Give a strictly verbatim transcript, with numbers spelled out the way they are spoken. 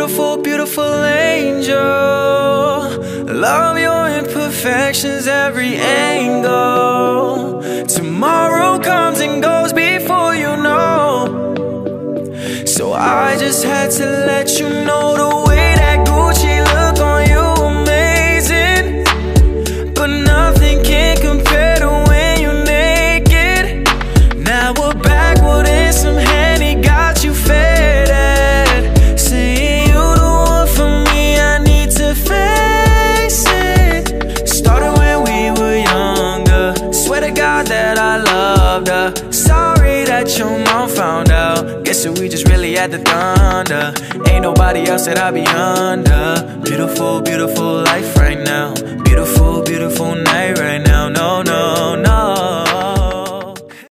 beautiful, beautiful angel. Love your imperfections, every angle. Tomorrow comes and goes before you know. So I just had to let you know the way that Gucci look on you, amazing. But nothing can compare to when you're naked. Now we're backward in some Henny, got you faded. Saying you the one for me, I need to face it. Started when we were younger, swear to God that I loved her. Sorry that your mom found out, guess that we just really had the thunder. Ain't nobody else that I be under. Beautiful, beautiful life right now. Beautiful, beautiful night right now. No, no, no.